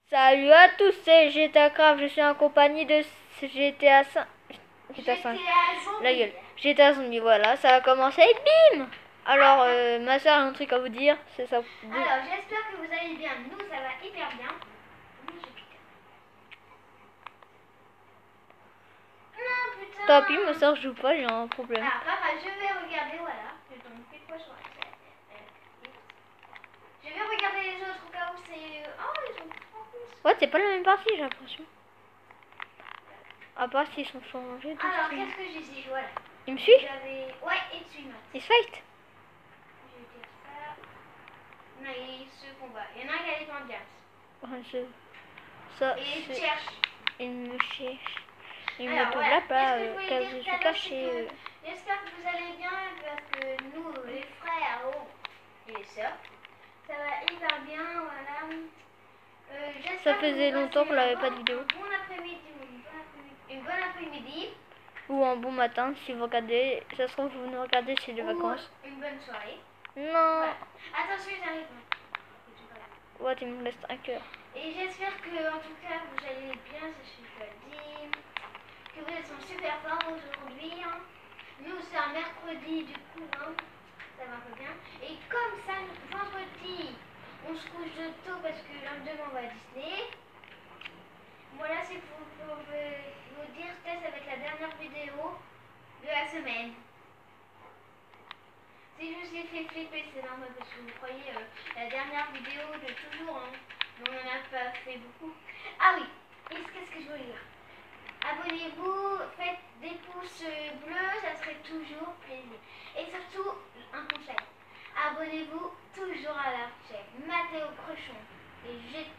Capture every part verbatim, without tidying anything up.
Salut à tous, c'est G T A Craft, je suis en compagnie de G T A cinq. G T A cinq. La gueule. G T A Zombie, voilà, ça a commencé, bim. Alors, euh, ma soeur a un truc à vous dire, c'est ça. Alors, j'espère que vous allez bien. Nous, ça va hyper bien. Nous, j'ai piqué. Non, putain. Tant pis, ma soeur joue pas, j'ai un problème. Ah, papa, je vais regarder, voilà. Je tombe plus de poisson. Je vais regarder les autres au cas où c'est... Oh, ils sont trop plus. Ouais, c'est pas la même partie, j'ai l'impression. À part s'ils sont changés. Alors, qu'est-ce que j'ai dit? Voilà. Il me suit? J'avais... Ouais, et tu moi. Il se fight? Je vais dire ça. Non, ils se combattent. Il y en a un qui a les mains bien. Ouais, je... Ça, Et il c'est... cherche. Il me cherche. Il Alors, me trouve voilà. là pas, Qu'est-ce que je car voulais je dire suis tout à l'heure, caché. c'est que j'espère que vous allez bien parce que nous, les frères oh, et les sœurs, ça va hyper bien, voilà. Euh, Ça j'espère faisait que vous longtemps qu'on passez n'avait un pas de bon- vidéo. un bon après-midi, une bonne après-midi, une bonne après-midi Ou un bon matin, si vous regardez. Ça se trouve, vous nous regardez, c'est les ou vacances. une bonne soirée. Non. Voilà. Attention, j'arrive. Ouais, tu me laisses un cœur. Et j'espère que, en tout cas, vous allez bien, ça je suis pas dit. Que vous êtes super forts aujourd'hui. Hein. Nous, c'est un mercredi, du coup, hein, ça va un peu bien. Et comme ça, vendredi, on se couche de tôt parce que lundi, on va à Disney. Voilà, c'est pour, pour vous dire que ça va être la dernière vidéo de la semaine. Si je vous ai fait flipper, c'est normal parce que vous croyez euh, la dernière vidéo de toujours, hein. Mais on n'en a pas fait beaucoup. Ah oui, et qu'est-ce que je voulais dire? Abonnez-vous, faites des pouces bleus, ça serait toujours plaisir. Et surtout, un conseil, abonnez-vous toujours à la chaîne Mathéo Crochon. Et j'ai...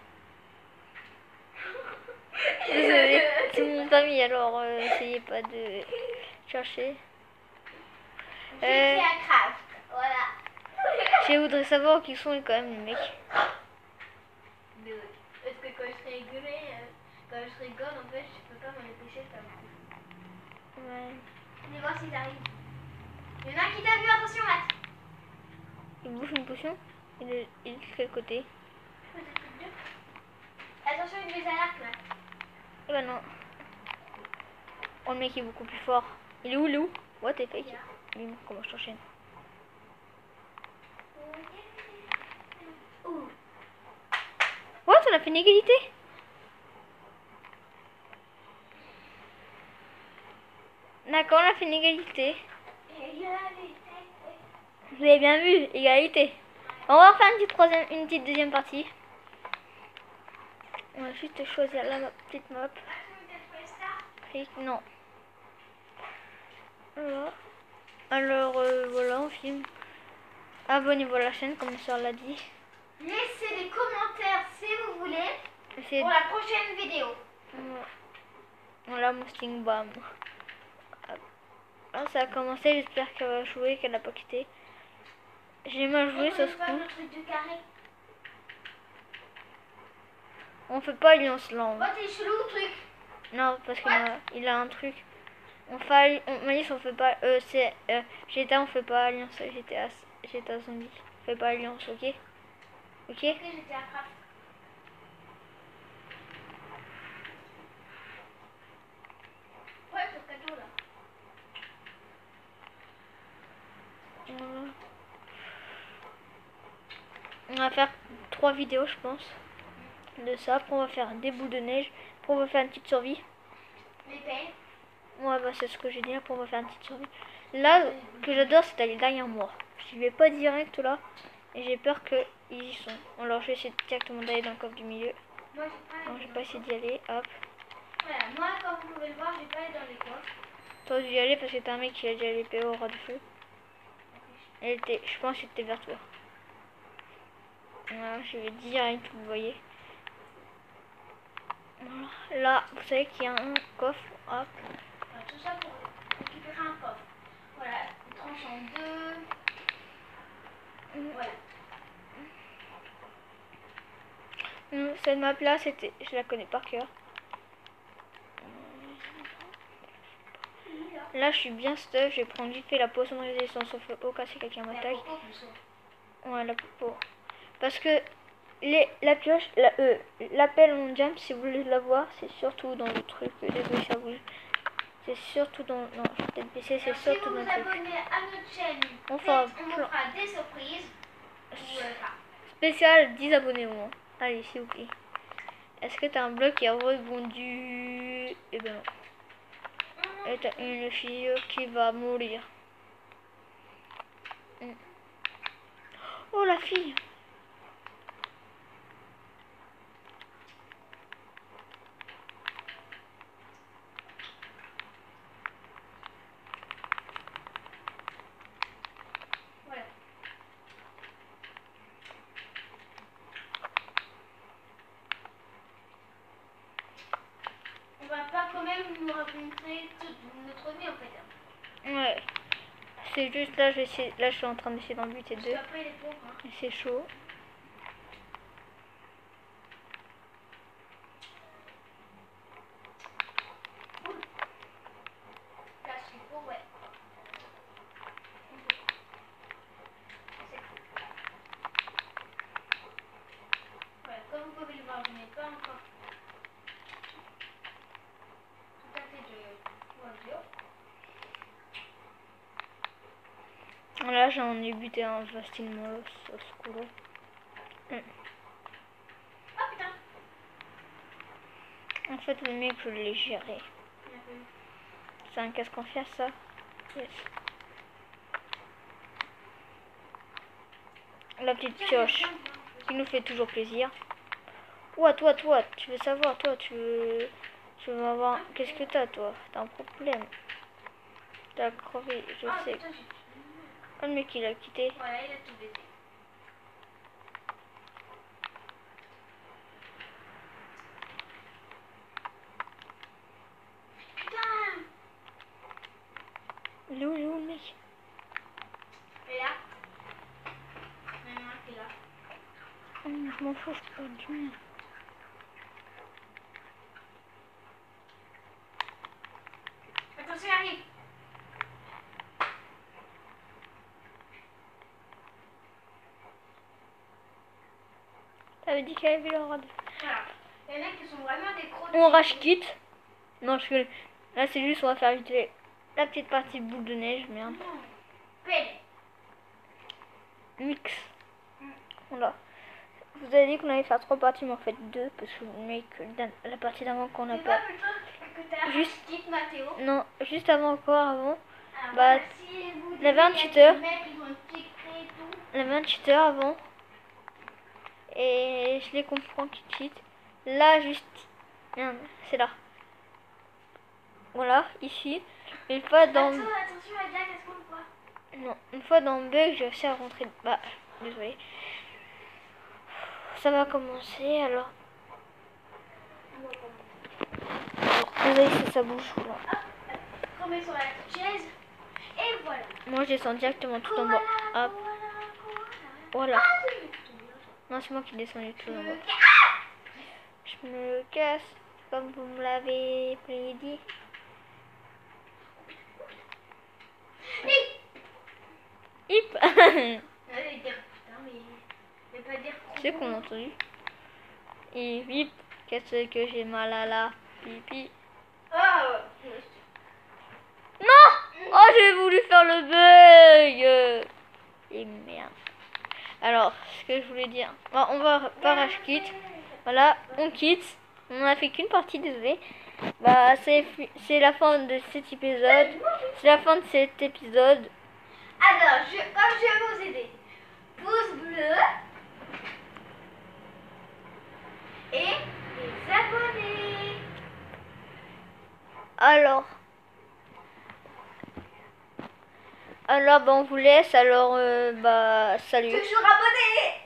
Désolée, c'est mon famille, alors euh, essayez pas de chercher. G T Euh, A Craft, voilà. je voudrais savoir qui sont quand même les mecs. Mais oui, parce que quand je rigole, euh, quand je rigole, en fait, je peux pas m'en empêcher de faire. Ouais. Allez voir s'ils arrivent. Il y en a un qui t'a vu, attention, Matt. Il bouffe une potion. Il est, il est de quel côté? Attention, il les alarme, Matt. Eh ben non. Oh, le mec est beaucoup plus fort. Il est où, il est où? Ouais, t'es fake. Bim, comment je t'enchaîne? Ouh. What, on a fait une égalité? D'accord, on a fait une égalité. Vous avez bien vu, égalité. On va refaire une petite, troisième, une petite deuxième partie. On va juste choisir la ma- petite map. Clic, non. Voilà. Alors, euh, voilà, on filme. Abonnez-vous à la chaîne, comme ma soeur l'a dit. Laissez des commentaires si vous voulez Essayez pour la prochaine vidéo. de... Voilà, mon sting bam. Ah, ça a commencé, j'espère qu'elle va jouer, qu'elle n'a pas quitté. J'ai mal joué, ça se pas coup. le truc du carré. On fait pas alliance là. Oh, t'es chelou, truc. Non, parce qu'il a, il a un truc. On fait, on, Malice, on fait pas, euh, c'est, euh, G T A, on fait pas alliance, G T A, G T A Zombie. On fait pas alliance, ok? Ok? Ok, j'étais à Craft. Ouais, pour cadeau là. Voilà. On va faire trois vidéos, je pense, de ça. Après, on va faire des bouts de neige. Après, on va faire une petite survie. Les peines. Ouais, bah, c'est ce que j'ai dit. Après, on va faire une petite survie. Là, ce que j'adore, c'est d'aller derrière moi. Je vais pas direct là. Et j'ai peur qu'ils y sont. Alors, je vais essayer directement d'aller dans le coffre du milieu. Moi, j'ai pas Non, allé j'ai dans pas les essayé d'y aller. Hop. coffres. Voilà, moi, comme vous pouvez le voir, j'ai pas allé dans les coffres. Toi, dû y aller parce que t'es un mec qui a déjà l'épée au ras de feu. Elle était, je pense que c'était vers toi. Voilà, je vais direct, vous voyez. Voilà. Là, vous savez qu'il y a un coffre. Hop. Voilà, tout ça pour récupérer un coffre. Voilà, une tranche en deux. Voilà. Hum, Cette map là, c'était, je la connais par cœur. Là, je suis bien stuff. Je vais prendre vite fait la potion de résistance au feu au cas si quelqu'un m'attaque. Ouais, la popo. Parce que les, la pioche, la, euh, l'appel en jam, si vous voulez la voir, c'est surtout dans le truc. Désolé, ça bouge. C'est surtout dans. Non, je vais peut-être baisser, c'est surtout dans le truc. Si vous vous abonnez à notre chaîne, on fera, on vous fera des surprises. Spécial dix abonnés au moins. Allez, s'il vous plaît. Est-ce que t'as un bloc qui a rebondi? Eh ben non. Et t'as une fille qui va mourir. Oh la fille. Voilà. On va pas quand même nous raconter toute notre vie en fait. Ouais. C'est juste là, je sais, là je suis en train d'essayer d'en buter deux. Après, les pauvres, hein. Et c'est chaud. Là, je suis pauvre, ouais. Ouais, comme vous pouvez le voir, je n'ai pas encore tout à fait de voiture. Là j'en ai buté un facilement au secours. Mm. Ah putain. En fait le mec je l'ai géré. C'est un casque en fer ça. Yes. La petite pioche qui nous fait toujours plaisir. Ouah toi toi tu veux savoir toi tu veux tu veux avoir qu'est-ce que t'as toi? T'as un problème. T'as crevé je Ah, sais. putain, j'ai- Oh, le mec il a quitté. Voilà, il a tout baisé. Putain. Il est où, il est où le mec? Et là. Il y en a un qui est là. Oh, mais je m'en fous, je peux pas du mien. Attention, il arrive. T'avais dit qu'elle avait le rad. Voilà. Il y en a qui sont vraiment des gros. On rage quitte. Non, je rigole. Là, c'est juste, on va faire vite fait la petite partie boule de neige, merde. Non. Pelle. Mix. Voilà. Vous avez dit qu'on allait faire trois parties, mais en fait deux, parce que le mec, la partie d'avant qu'on a C'est pas. pas plutôt que t'as Juste- quitte Mathéo. Non, juste avant encore, avant. Alors, Bah, voilà, si vous la dites, vingt-huit il y a heures. des mecs, ils ont un petit cré et tout. La vingt-huit heures avant. Et je les comprends tout de suite. Là, juste. Merde, c'est là. Voilà, ici. Une fois dans. Attention, attention, Adia, qu'est-ce qu'on voit? Non, une fois dans Bug, j'ai réussi à rentrer. Bah, désolé. Ça va commencer alors. Vous voyez, ça, ça bouge. Voilà. Remets sur la petite chaise. Et voilà. Moi, je descends directement tout en bas. Koala, Hop, koala, koala. voilà. Ah, c'est lui. Non, c'est moi qui descends tout en bas. Euh, Je me casse, comme vous me l'avez prédit. Hip. Allez dire putain, mais je vais pas dire. Tu sais qu'on l'a entendu. Et hip, qu'est-ce que j'ai mal à la pipi. Oh. Non. Oh, j'ai voulu faire le bug. Et merde. Alors, ce que je voulais dire. Bon, on va pas rage quitte. Voilà, on quitte. On a fait qu'une partie, désolé. Bah, c'est c'est la fin de cet épisode. C'est la fin de cet épisode. Alors, je, comme je vais vous aider, pouce bleu et les abonnés. Alors. Alors, bah, on vous laisse. Alors, euh, bah, salut. Toujours abonnés.